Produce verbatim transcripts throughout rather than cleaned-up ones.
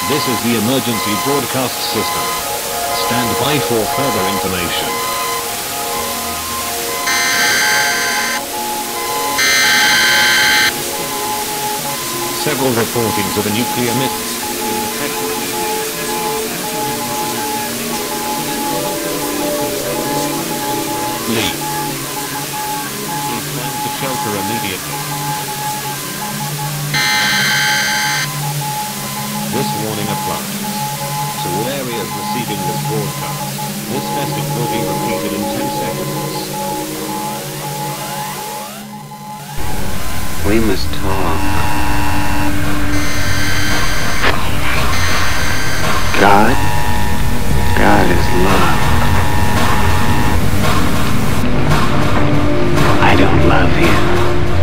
This is the emergency broadcast system. Stand by for further information. Several reportings of a nuclear mist. Leave. Please find the shelter immediately. This warning applies to all areas receiving this broadcast. This message will be repeated in ten seconds. We must talk. God? God is love. I don't love you.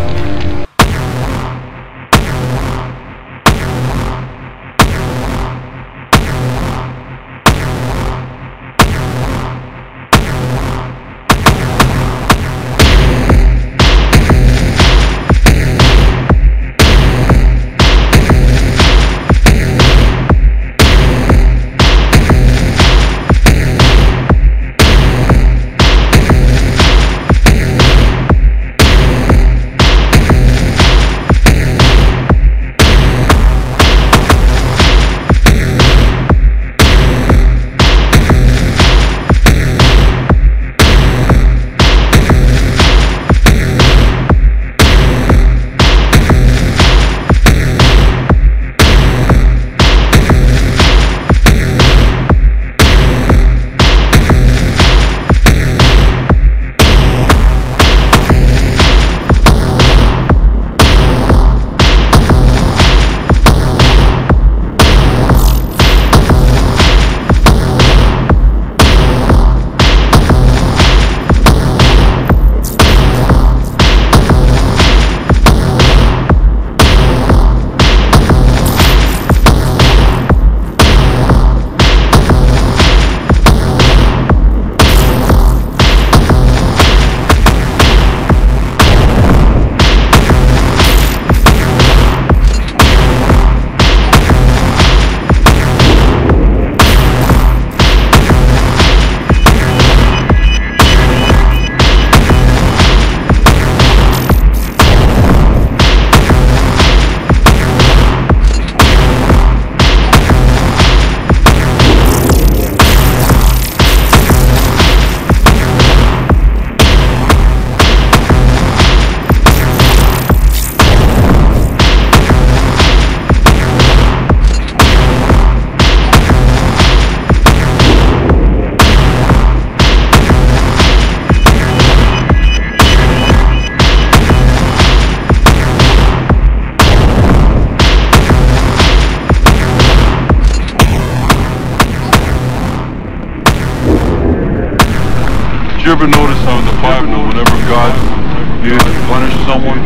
You ever notice how in the Bible, whenever God needed to punish someone,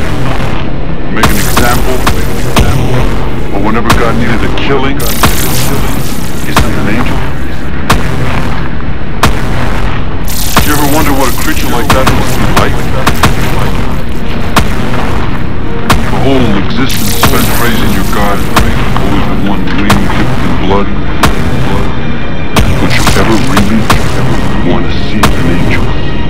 make an example, or whenever God needed a killing, he sent an angel? Did you ever wonder what a creature like that must be like? The whole existence spent praising your God, always with one dream dipped in blood. Would you ever really want to see an angel?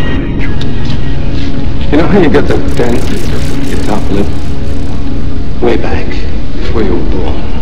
You know how you got the dent in your top lip? Way back, before you were born.